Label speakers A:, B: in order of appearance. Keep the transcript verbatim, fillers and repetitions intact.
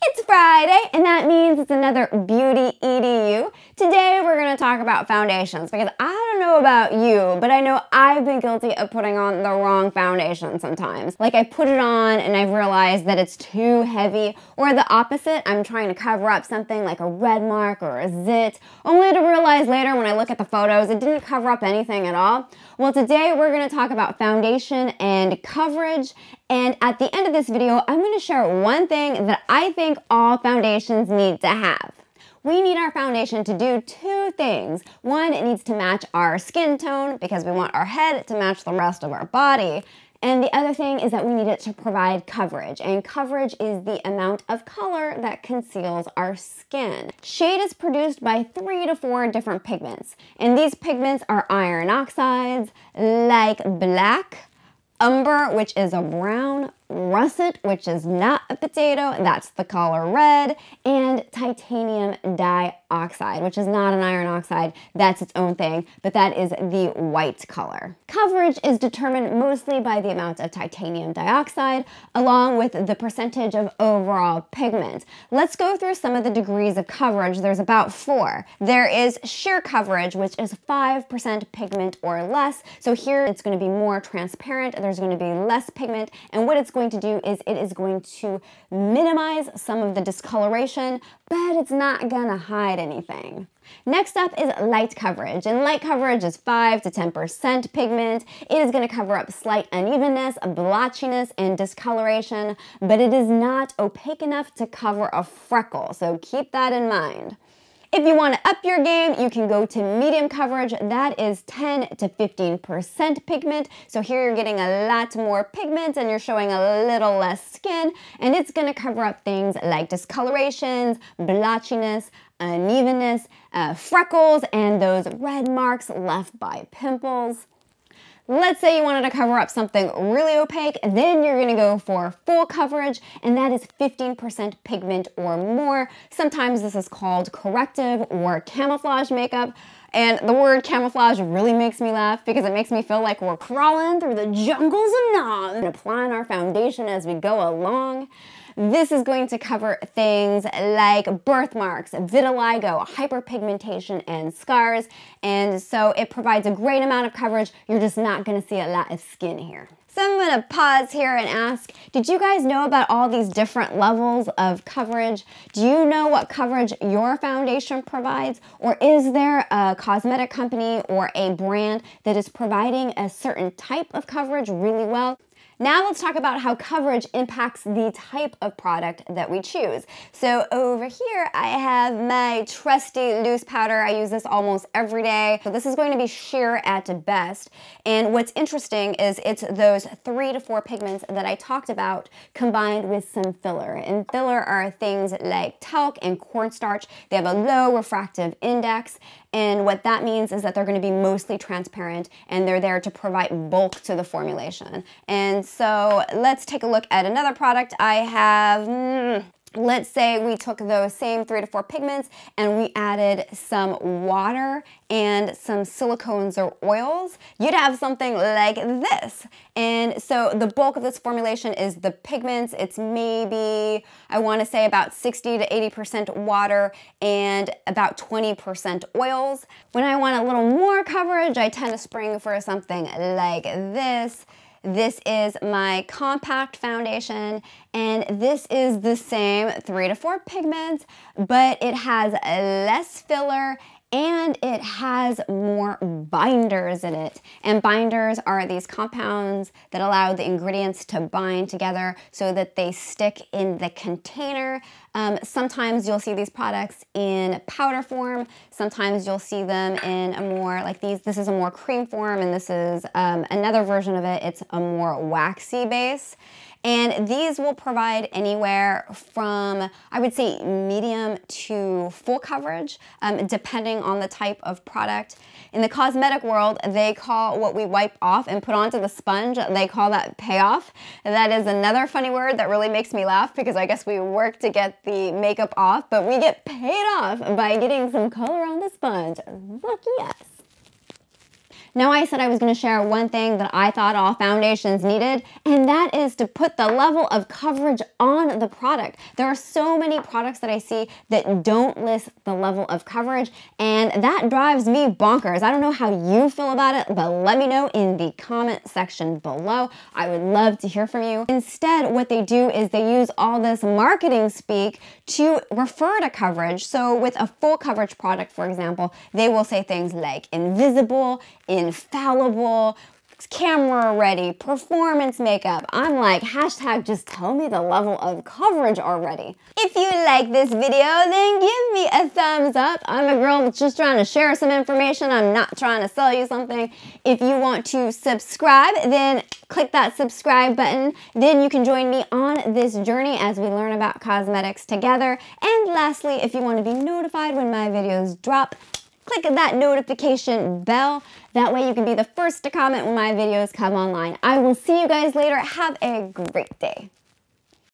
A: It's Friday, and that means it's another Beauty Edu. Today we're going to talk about foundations because I don't know about you, but I know I've been guilty of putting on the wrong foundation sometimes. Like I put it on and I've realized that it's too heavy, or the opposite, I'm trying to cover up something like a red mark or a zit, only to realize later when I look at the photos it didn't cover up anything at all. Well, today we're going to talk about foundation and coverage, and at the end of this video I'm going to share one thing that I think all foundations need to have. We need our foundation to do two things. One, it needs to match our skin tone because we want our head to match the rest of our body. And the other thing is that we need it to provide coverage, and coverage is the amount of color that conceals our skin. Shade is produced by three to four different pigments, and these pigments are iron oxides like black, umber, which is a brown, russet, which is not a potato, that's the color red, and titanium dioxide, which is not an iron oxide, that's its own thing, but that is the white color. Coverage is determined mostly by the amount of titanium dioxide, along with the percentage of overall pigment. Let's go through some of the degrees of coverage. There's about four. There is sheer coverage, which is five percent pigment or less. So here it's going to be more transparent, there's going to be less pigment, and what it's going to do is it is going to minimize some of the discoloration, but it's not gonna hide anything. Next up is light coverage, and light coverage is five to ten percent pigment. It is going to cover up slight unevenness, blotchiness, and discoloration, but it is not opaque enough to cover a freckle, so keep that in mind. If you want to up your game, you can go to medium coverage. That is ten to fifteen percent pigment. So here you're getting a lot more pigment and you're showing a little less skin, and it's going to cover up things like discolorations, blotchiness, unevenness, uh, freckles, and those red marks left by pimples. Let's say you wanted to cover up something really opaque, then you're gonna go for full coverage, and that is fifteen percent pigment or more. Sometimes this is called corrective or camouflage makeup, and the word camouflage really makes me laugh because it makes me feel like we're crawling through the jungles of Nars and applying our foundation as we go along. This is going to cover things like birthmarks, vitiligo, hyperpigmentation, and scars. And so it provides a great amount of coverage. You're just not going to see a lot of skin here. So I'm going to pause here and ask, did you guys know about all these different levels of coverage? Do you know what coverage your foundation provides? Or is there a cosmetic company or a brand that is providing a certain type of coverage really well? Now let's talk about how coverage impacts the type of product that we choose. So over here I have my trusty loose powder. I use this almost every day. So this is going to be sheer at best. And what's interesting is it's those three to four pigments that I talked about combined with some filler. And filler are things like talc and cornstarch. They have a low refractive index. And what that means is that they're going to be mostly transparent and they're there to provide bulk to the formulation. And so let's take a look at another product I have. Mm, let's say we took those same three to four pigments and we added some water and some silicones or oils. You'd have something like this. And so the bulk of this formulation is the pigments. It's maybe, I want to say about sixty to eighty percent water and about twenty percent oils. When I want a little more coverage, I tend to spring for something like this. This is my compact foundation, and this is the same three to four pigments, but it has less filler and it has more binders in it. And binders are these compounds that allow the ingredients to bind together so that they stick in the container. Um, sometimes you'll see these products in powder form. Sometimes you'll see them in a more, like these, this is a more cream form, and this is um, another version of it. It's a more waxy base. And these will provide anywhere from, I would say, medium to full coverage, um, depending on the type of product. In the cosmetic world, they call what we wipe off and put onto the sponge, they call that payoff. That is another funny word that really makes me laugh because I guess we work to get the makeup off, but we get paid off by getting some color on the sponge. Lucky us. Now, I said I was going to share one thing that I thought all foundations needed, and that is to put the level of coverage on the product. There are so many products that I see that don't list the level of coverage, and that drives me bonkers. I don't know how you feel about it, but let me know in the comment section below. I would love to hear from you. Instead, what they do is they use all this marketing speak to refer to coverage. So with a full coverage product, for example, they will say things like invisible, infallible, camera ready, performance makeup. I'm like, hashtag just tell me the level of coverage already. If you like this video, then give me a thumbs up. I'm a girl that's just trying to share some information. I'm not trying to sell you something. If you want to subscribe, then click that subscribe button. Then you can join me on this journey as we learn about cosmetics together. And lastly, if you want to be notified when my videos drop, click that notification bell. That way you can be the first to comment when my videos come online. I will see you guys later. Have a great day.